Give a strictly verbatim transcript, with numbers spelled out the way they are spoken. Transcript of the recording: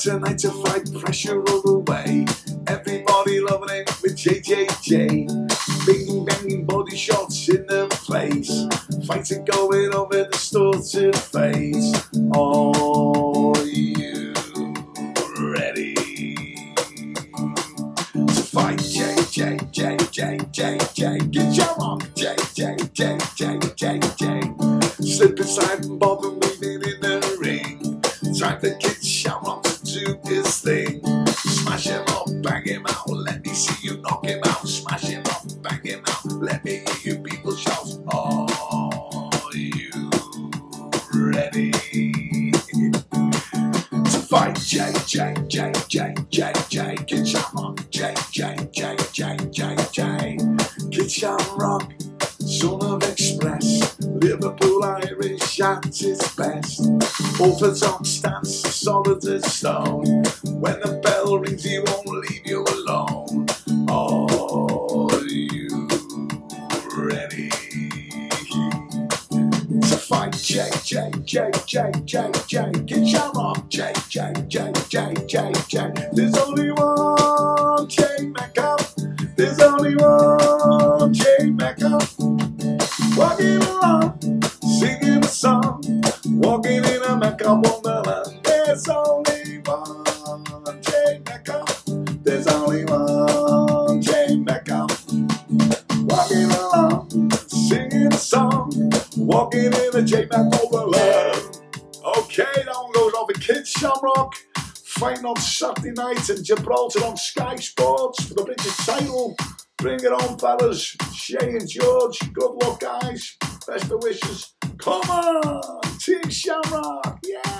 tonight to fight pressure all the way. Everybody loving it with J J J. Bing banging body shots in the place. Fighting going on with a distorted face. Are you ready to fight J J J J J J? Get your rock J J J J J J. Slip inside and bob and weaving in the ring. Time for Kid Shamrock to do his thing. Smash him up, bang him out, let me see you knock him out. Smash him up, bang him out, let me hear you people shout. Are you ready to fight J J J J J J? Kid Shamrock, J J J J J J. Kid Shamrock, son of Express, Liverpool Irish at its best. Orthodox stance, solid as stone. When the bell rings, he won't leave you alone. Are you ready to fight J J J J J J? Kid Shamrock, J J J J J J. There's only one J Metcalf. There's only one J Metcalf. Walking along, singing a song, walking in a Metcalf wonderland. There's only one J Metcalf. There's only one J Metcalf. Walking along, singing a song, walking in a J Metcalf wonderland. Okay, that one goes off at Kid Shamrock. Fighting on Saturday night in Gibraltar on Sky Sports for the British title. Bring it on, fellas. Shay and George, good luck, guys. Best of wishes. Come on, Team Shamrock, yeah.